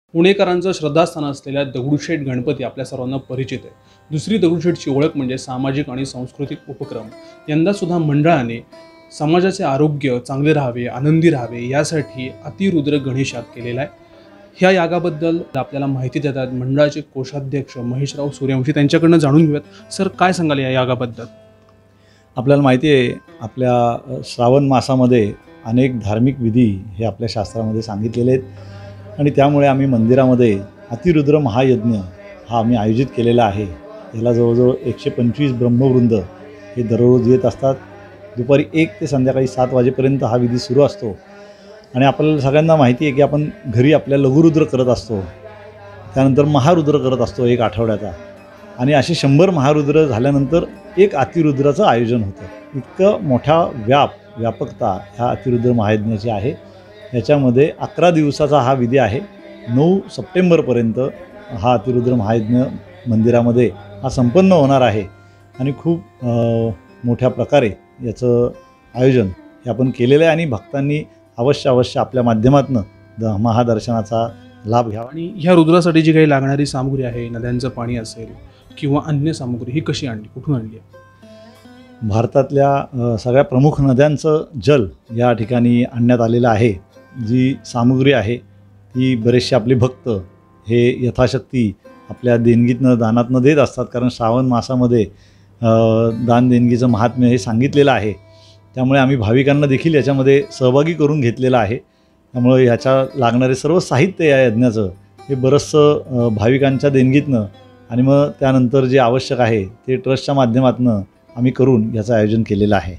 पुणेकरांचं श्रद्धास्थान असलेल्या दगडूशेठ गणपती आपल्या सर्वांना परिचित आहे। दुसरी दगडूशेठची ओळख म्हणजे सामाजिक आणि सांस्कृतिक उपक्रम। यंदा सुद्धा मंडळाने समाजाचे आरोग्य चांगले राहावे, आनंदी राहावे यासाठी अतिरुद्र गणेश याग केलेला आहे। ह्या यागाबद्दल आपल्याला माहिती देतात मंडळाचे कोषाध्यक्ष महेशराव सूर्यवंशी, त्यांच्याकडनं जाणून घेऊयात। सर, काय सांगाल या यागाबद्दल? आपल्याला माहिती आहे, आपल्या श्रावण मासामध्ये अनेक धार्मिक विधी हे आपल्या शास्त्रामध्ये सांगितलेले आहेत आणि त्यामुळे आम्ही मंदिरामध्ये अतिरुद्र महायज्ञ हा आम्ही आयोजित केलेला आहे। याला जवळजवळ 125 ब्रह्मवृंद हे दररोज येत असतात। दुपारी 1 ते संध्याकाळी 7 वाजेपर्यंत हा विधी सुरू असतो आणि आपल्याला सगळ्यांना माहिती आहे की आपण घरी आपल्या लघुरुद्र करत असतो, त्यानंतर महारुद्र करत असतो 1 आठवड्याचा, आणि असे 100 महारुद्र झाल्यानंतर एक अतिरुद्राचं आयोजन होतं। इतकं मोठा व्यापकता ह्या अतिरुद्र महायज्ञाची आहे। याच्यामध्ये 11 दिवसाचा हा विधी आहे। 9 सप्टेंबरपर्यंत हा अतिरुद्र महायज्ञ मंदिरामध्ये हा संपन्न होणार आहे आणि खूप मोठ्या प्रकारे याचं आयोजन हे आपण केलेलं आहे आणि भक्तांनी अवश्य आपल्या माध्यमातून महादर्शनाचा लाभ घ्यावा। आणि ह्या रुद्रासाठी जी काही लागणारी सामग्री आहे, नद्यांचं पाणी असेल किंवा अन्य सामग्री, ही कशी आणली, कुठून आणली आहे? भारतातल्या सगळ्या प्रमुख नद्यांचं जल या ठिकाणी आणण्यात आलेलं आहे। जी सामग्री आहे ती बरेचसे आपले भक्त हे यथाशक्ती आपल्या देणगीतनं दानातनं देत असतात, कारण श्रावण मासामध्ये दान देणगीचं महात्म्य हे सांगितलेलं आहे। त्यामुळे आम्ही भाविकांना देखील याच्यामध्ये सहभागी करून घेतलेलं आहे। त्यामुळे ह्याच्या लागणारे सर्व साहित्य या यज्ञाचं हे बरंचसं भाविकांच्या देणगीतनं आणि मग त्यानंतर जे आवश्यक आहे ते ट्रस्टच्या माध्यमातून आम्ही करून याचं आयोजन केलेलं आहे।